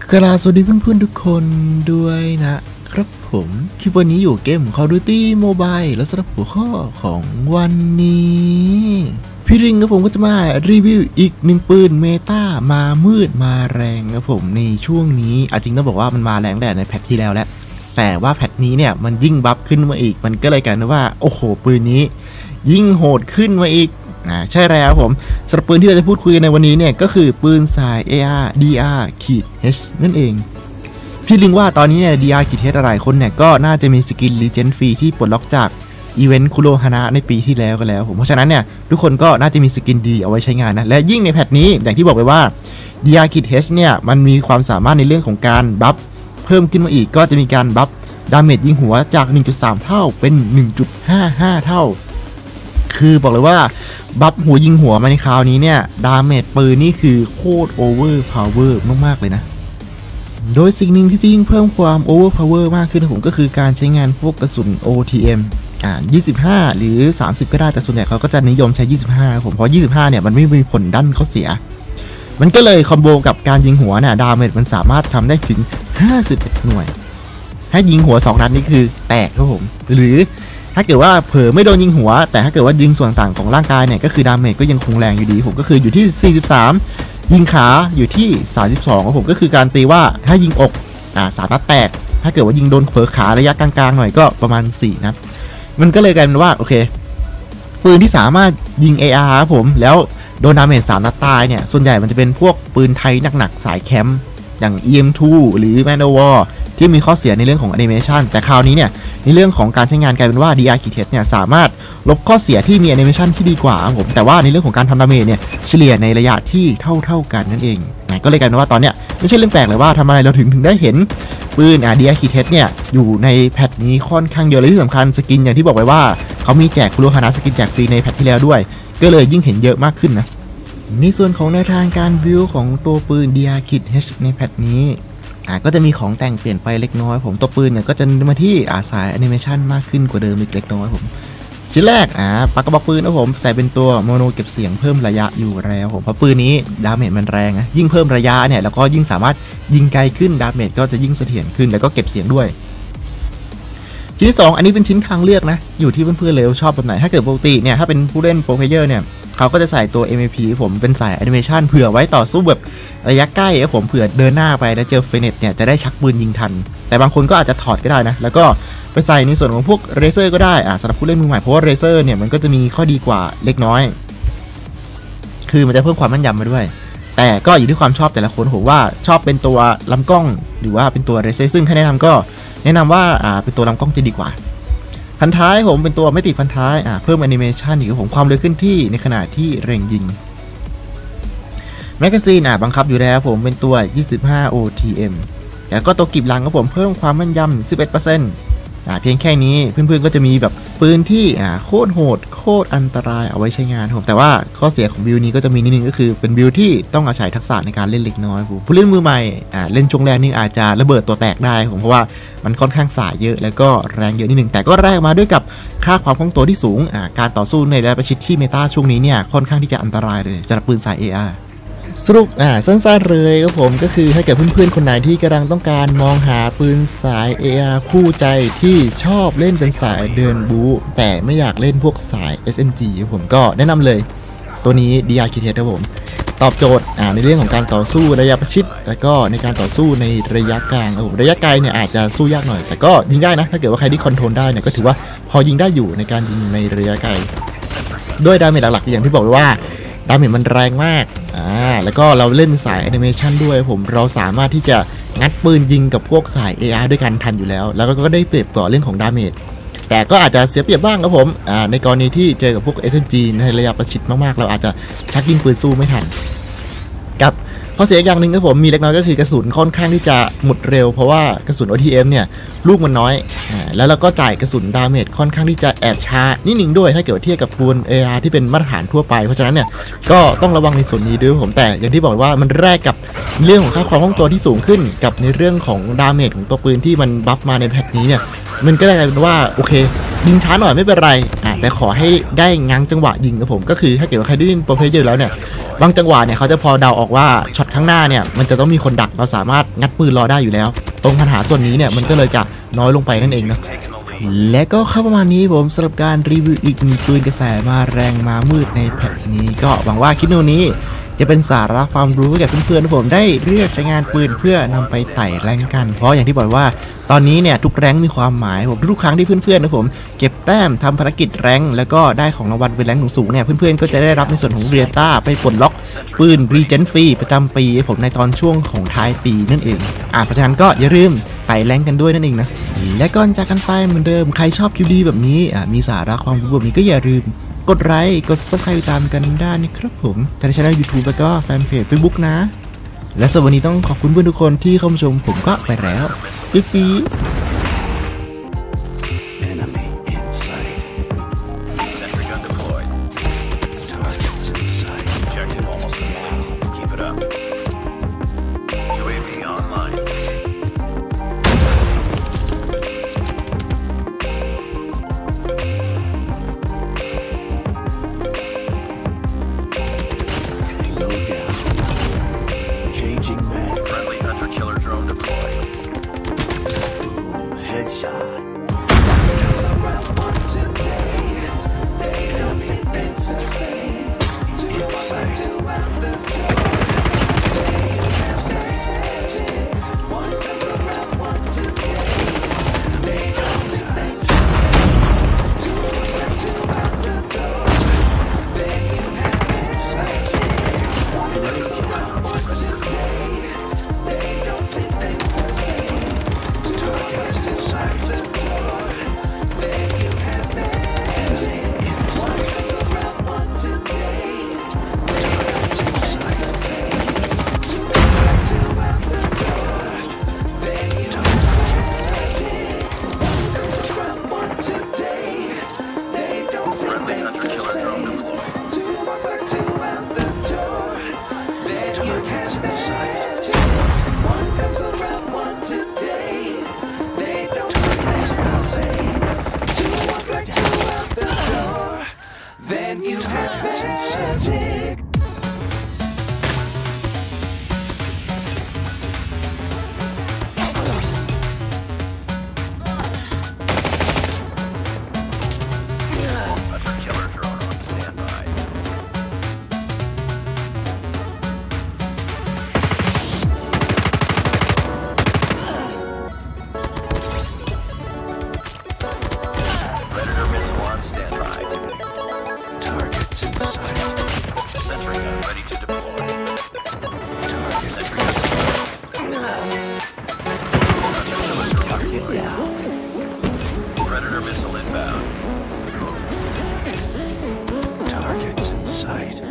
กราบสวัสดีเพื่อนๆทุกคนด้วยนะครับผมคลิปวันนี้อยู่เกม Call of Duty Mobile และสำหรับหัวข้อของวันนี้พี่ริงครับผมก็จะมารีวิวอีกหนึ่งปืนเมตามามืดมาแรงครับผมในช่วงนี้จริงต้องบอกว่ามันมาแรงแต่ในแพทที่แล้วแหละแต่ว่าแพทนี้เนี่ยมันยิ่งบัฟขึ้นมาอีกมันก็เลยกลายเป็นว่าโอ้โหปืนนี้ยิ่งโหดขึ้นมาอีกใช่แล้วผมสำหรับปืนที่เราจะพูดคุยกันในวันนี้เนี่ยก็คือปืนสาย AR DR-H นั่นเองพี่ลิงว่าตอนนี้เนี่ย DR-H อะไรคนเนี่ยก็น่าจะมีสกินรีเจนฟรีที่ปลดล็อกจากอีเวนต์คุโรฮานะในปีที่แล้วก็แล้วผมเพราะฉะนั้นเนี่ยทุกคนก็น่าจะมีสกินดีเอาไว้ใช้งานนะและยิ่งในแพทนี้อย่างที่บอกไปว่า DR-H เนี่ยมันมีความสามารถในเรื่องของการบัฟเพิ่มขึ้นมาอีกก็จะมีการบัฟดาเมจยิงหัวจาก 1.3 เท่าเป็น 1.55 เท่าคือบอกเลยว่าบัฟหัวยิงหัวมาในคราวนี้เนี่ยดาเมจปืนนี่คือโคตรโอเวอร์พาวเวอร์มากๆเลยนะโดยสิ่งหนึ่งที่ยิ่งเพิ่มความโอเวอร์พาวเวอร์มากขึ้นผมก็คือการใช้งานพวกกระสุน OTM 25หรือ30ก็ได้แต่ส่วนใหญ่เขาก็จะนิยมใช้25ผมเพราะ25เนี่ยมันไม่มีผลด้านข้อเสียมันก็เลยคอมโบกับการยิงหัวเนี่ยดาเมจมันสามารถทำได้ถึง51หน่วยให้ยิงหัว2นัดนี่คือแตกครับผมหรือถ้าเกิดว่าเผลอไม่โดนยิงหัวแต่ถ้าเกิดว่ายิงส่วนต่างของร่างกายเนี่ยก็คือดาเมจก็ยังคงแรงอยู่ดีผมก็คืออยู่ที่43ยิงขาอยู่ที่32ของผมก็คือการตีว่าถ้ายิงอก3นัดแตกถ้าเกิดว่ายิงโดนเผลอขาระยะกลางๆหน่อยก็ประมาณ4นัดมันก็เลยกลายเป็นว่าโอเคปืนที่สามารถยิง AR ครับผมแล้วโดนดาเมจ3นัดตายเนี่ยส่วนใหญ่มันจะเป็นพวกปืนไทยหนักๆสายแคมป์อย่าง EM2 หรือ Manowarที่มีข้อเสียในเรื่องของแอนิเมชันแต่คราวนี้เนี่ยในเรื่องของการใช้งานกลายเป็นว่า DR-H เนี่ยสามารถลบข้อเสียที่มีแอนิเมชันที่ดีกว่าผมแต่ว่าในเรื่องของการทำดาเมจเนี่ยเฉลี่ยในระยะที่เท่ากันนั่นเองก็เลยกลายเป็นว่าตอนเนี้ยไม่ใช่เรื่องแปลกเลยว่าทำอะไรเราถึงได้เห็นปืนDR-H เนี่ยอยู่ในแพทนี้ค่อนข้างเยอะและที่สำคัญสกินอย่างที่บอกไว้ว่าเขามีแจกคุโรฮานะสกินแจกฟรีในแพทที่แล้วด้วยก็เลยยิ่งเห็นเยอะมากขึ้นนะในส่วนของแนวทางการบิวของตัวปืน DR-H ในแพทนี้ก็จะมีของแต่งเปลี่ยนไปเล็กน้อยผมตัวปืนเนี่ยก็จะมาที่สายแอนิเมชันมากขึ้นกว่าเดิมอีกเล็กน้อยผมชิ้นแรกปากกระบอกปืนนะผมใส่เป็นตัวโมโนเก็บเสียงเพิ่มระยะอยู่แล้วผมเพราะปืนนี้ดาเมจมันแรงยิ่งเพิ่มระยะเนี่ยแล้วก็ยิ่งสามารถยิงไกลขึ้นดาเมจก็จะยิ่งเสถียรขึ้นแล้วก็เก็บเสียงด้วยชิ้นที่2อันนี้เป็นชิ้นทางเลือกนะอยู่ที่เพื่อนๆเลยชอบแบบไหนถ้าเกิดปกติเนี่ยถ้าเป็นผู้เล่นโปรเพลเยอร์เนี่ยเขาก็จะใส่ตัว MAP ผมเป็นสายแอนิเมชันเผื่อไว้ต่อสู้แบบระยะใกล้ครับผมเผื่อเดินหน้าไปแล้วเจอเฟเนตเนี่ยจะได้ชักปืนยิงทันแต่บางคนก็อาจจะถอดก็ได้นะแล้วก็ไปใส่ในส่วนของพวกเรเซอร์ก็ได้สำหรับผู้เล่นมือใหม่เพราะว่าเรเซอร์เนี่ยมันก็จะมีข้อดีกว่าเล็กน้อยคือมันจะเพิ่มความแม่นยำมาด้วยแต่ก็อยู่ที่ความชอบแต่ละคนผมว่าชอบเป็นตัวลำกล้องหรือว่าเป็นตัวเรเซอร์ซึ่งให้แนะนำก็แนะนำว่าเป็นตัวลำกล้องจะดีกว่าพันท้ายผมเป็นตัวไม่ติดพันท้ายเพิ่มแอนิเมชันอีกผมความเร็วขึ้นที่ในขณะที่เร่งยิงแมกกาซีนบังคับอยู่แล้วผมเป็นตัว25 OTM แล้วก็ตัวกรีบหลังของผมเพิ่มความแม่นยำ 11%เพียงแค่นี้เพื่อนๆก็จะมีแบบปืนที่โคตรโหดโคตรอันตรายเอาไว้ใช้งานผมแต่ว่าข้อเสียของบิลนี้ก็จะมีนิดนึงก็คือเป็นบิลที่ต้องอาศัยทักษะในการเล่นเล็กน้อยผมผู้เล่นมือใหม่เล่นช่วงแรกนี่อาจจะระเบิดตัวแตกได้ผมเพราะว่ามันค่อนข้างสายเยอะแล้วก็แรงเยอะนิดนึงแต่ก็แรกมาด้วยกับค่าความคล่องตัวที่สูงการต่อสู้ในระยะประชิดที่เมตาช่วงนี้เนี่ยค่อนข้างที่จะอันตรายเลยสำหรับปืนสาย ARสรุปสั้นๆเลยครับผมก็คือให้กับเพื่อนๆคนไหนที่กำลังต้องการมองหาปืนสาย AR คู่ใจที่ชอบเล่นเป็นสายเดินบู๊แต่ไม่อยากเล่นพวกสาย SMG ผมก็แนะนำเลยตัวนี้ DR-H ครับผมตอบโจทย์ในเรื่องของการต่อสู้ระยะประชิดแล้วก็ในการต่อสู้ในระยะกลางระยะไกลเนี่ยอาจจะสู้ยากหน่อยแต่ก็ยิงได้นะถ้าเกิดว่าใครที่คอนโทรลได้เนี่ยก็ถือว่าพอยิงได้อยู่ในการยิงในระยะไกลด้วยดาเมจหลักๆอย่างที่บอกไว้ว่าดาเมจมันแรงมากแล้วก็เราเล่นสายแอนิเมชันด้วยผมเราสามารถที่จะงัดปืนยิงกับพวกสาย AR ด้วยกันทันอยู่แล้วแล้วก็ได้เปรียบต่อเรื่องของดาเมจแต่ก็อาจจะเสียเปรียบบ้างครับผมในกรณีที่เจอกับพวก SMG ในระยะประชิดมากๆเราอาจจะชักยิงปืนสู้ไม่ทันกับข้อเสียอย่างหนึ่งครับผมมีเล็กน้อยก็คือกระสุนค่อนข้างที่จะหมดเร็วเพราะว่ากระสุน OTM เนี่ยลูกมันน้อยแล้วเราก็จ่ายกระสุนดาเมจค่อนข้างที่จะแอบช้านิดนึงด้วยถ้าเกิดเทียบกับปืน AR ที่เป็นมาตรฐานทั่วไปเพราะฉะนั้นเนี่ยก็ต้องระวังในส่วนนี้ด้วยผมแต่อย่างที่บอกว่ามันแลกกับเรื่องของค่าความคล่องตัวที่สูงขึ้นกับในเรื่องของดาเมจของตัวปืนที่มันบัฟมาในแพทนี้เนี่ยมันก็เลยกลายเป็นว่าโอเคยิงช้าหน่อยไม่เป็นไรแต่ขอให้ได้ง้างจังหวะยิงครับผมก็คือถ้าเกิดว่าใครได้ยินโปรเพลเยอร์แล้วเนี่ยบางจังหวะเนี่ยเขาจะพอเดาออกว่าช็อตข้างหน้าเนี่ยมันจะต้องมีคนดักเราสามารถงัดปืนรอได้อยู่แล้วตรงปัญหาส่วนนี้เนี่ยมันก็เลยจะน้อยลงไปนั่นเองนะและก็เข้าประมาณนี้ผมสำหรับการรีวิวอีกหนึ่งปืนกระแสมาแรงมามืดในแพทนี้ก็หวังว่าคลิปนี้จะเป็นสาระความรู้ให้กับเพื่อนๆนะผมได้เลือกใช้งานปืนเพื่อนำไปไต่แรงกันเพราะอย่างที่บอกว่าตอนนี้เนี่ยทุกแรงมีความหมายผมทุกครั้งที่เพื่อนๆนะผมเก็บแต้มทำภารกิจแรงแล้วก็ได้ของรางวัลเป็นแรงสูงๆเนี่ยเพื่อนๆก็จะได้รับในส่วนของเรียต้าไปปลดล็อกปืนรีเจนฟรีประจำปีผมในตอนช่วงของท้ายปีนั่นเองเพราะฉะนั้นก็อย่าลืมไต่แรงกันด้วยนั่นเองนะและก่อนจากกันไปเหมือนเดิมใครชอบคลิปดีแบบนี้มีสาระความรู้แบบนี้ก็อย่าลืมกดไลค์กด Subscribe ตามกันได้นะครับผมทางช่อง YouTube แล้วก็แฟนเพจ Facebook นะและสำหรับวันนี้ต้องขอบคุณเพื่อนทุกคนที่เข้ามาชมผมก็ไปแล้วปี๊ Friendly hunter-killer drone deployed. Headshot. Then you have magic. Hunter-killer drone on standby. Predator missile on standby. Targets in sight. Sentry gun ready to deploy. Sentry gun target down. Predator missile inbound. Targets in sight.